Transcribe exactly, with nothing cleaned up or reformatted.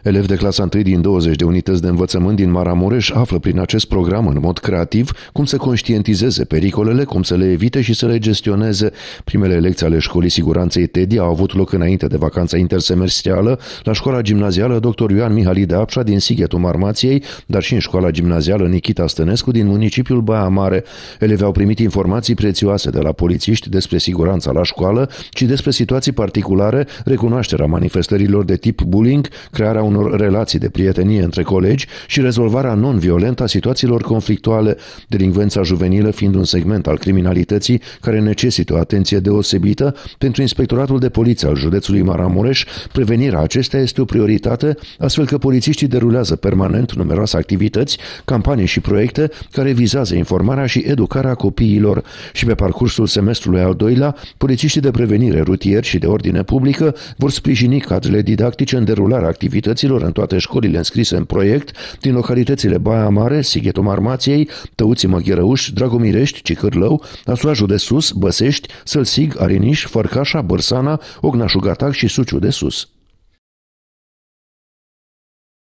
Elevi de clasa întâi din douăzeci de unități de învățământ din Maramureș află prin acest program în mod creativ cum să conștientizeze pericolele, cum să le evite și să le gestioneze. Primele lecții ale școlii siguranței Teddy au avut loc înainte de vacanța intersemestrială la școala gimnazială doctor Ioan Mihalide Apșa din Sighetul Marmației, dar și în școala gimnazială Nichita Stănescu din municipiul Baia Mare. Elevii au primit informații prețioase de la polițiști despre siguranța la școală și despre situații particulare, recunoașterea manifestărilor de tip bullying, crearea unor relații de prietenie între colegi și rezolvarea non-violentă a situațiilor conflictuale, delinvența juvenilă fiind un segment al criminalității care necesită o atenție deosebită. Pentru Inspectoratul de Poliție al județului Maramureș, prevenirea acestea este o prioritate, astfel că polițiștii derulează permanent numeroase activități, campanii și proiecte care vizează informarea și educarea copiilor. Și pe parcursul semestrului al doilea, polițiștii de prevenire rutier și de ordine publică vor sprijini cadrele didactice în derularea activităților în toate școlile înscrise în proiect din localitățile Baia Mare, Sighetul Marmației, Tăuții Măgherăuși, Dragomirești, Cicârlău, Asuajul de Sus, Băsești, Sălsig, Ariniș, Fărcașa, Bărsana, Ognașul Gatac și Suciu de Sus.